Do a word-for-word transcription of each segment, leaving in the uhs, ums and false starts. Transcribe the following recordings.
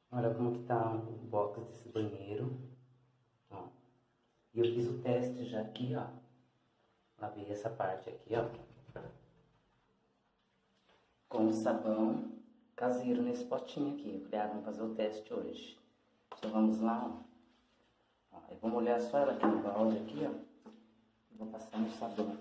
Olha como que tá o box desse banheiro, ó. E eu fiz o teste já aqui, ó. Lavei essa parte aqui, ó. Com sabão caseiro nesse potinho aqui. Eu falei, ah, vamos fazer o teste hoje. Então vamos lá, ó. Ó, eu vou molhar só ela aqui no balde aqui, ó. E vou passar no sabão.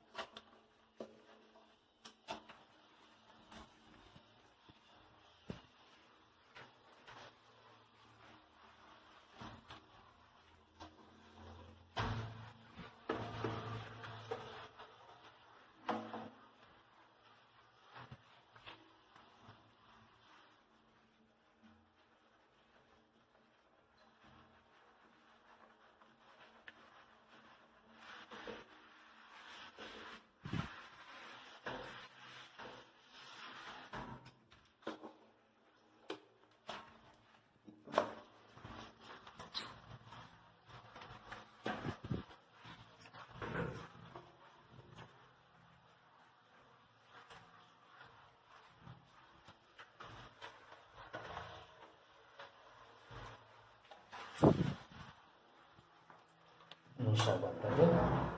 Vamos enxaguar pra ver.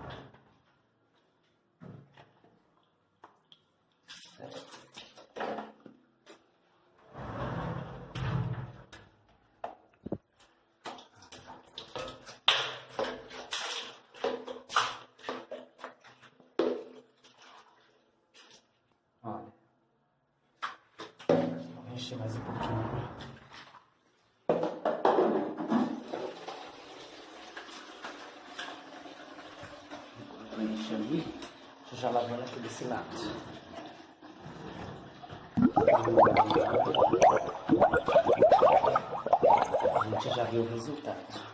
Olha. Vou encher mais um pouquinho. Enche ali, deixa eu já lavando aqui desse lado. A gente já viu o resultado.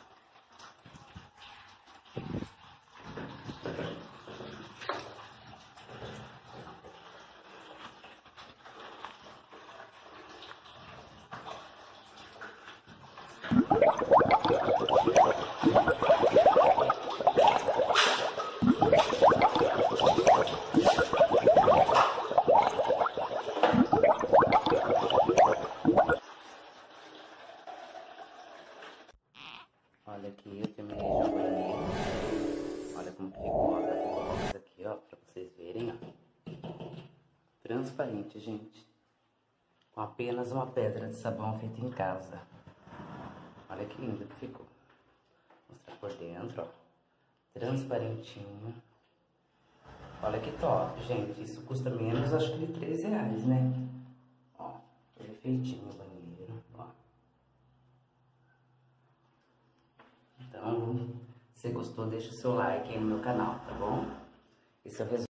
Olha aqui, eu terminei já o banheiro. Olha como que ficou a box aqui, ó, pra vocês verem, ó. Transparente, gente. Com apenas uma pedra de sabão feita em casa. Olha que lindo que ficou. Vou mostrar por dentro, ó. Transparentinho. Olha que top, gente. Isso custa menos, acho que de três reais, né? Ó, perfeitinho o banheiro, ó. Então, se você gostou, deixa o seu like aí no meu canal, tá bom? Esse é o resultado.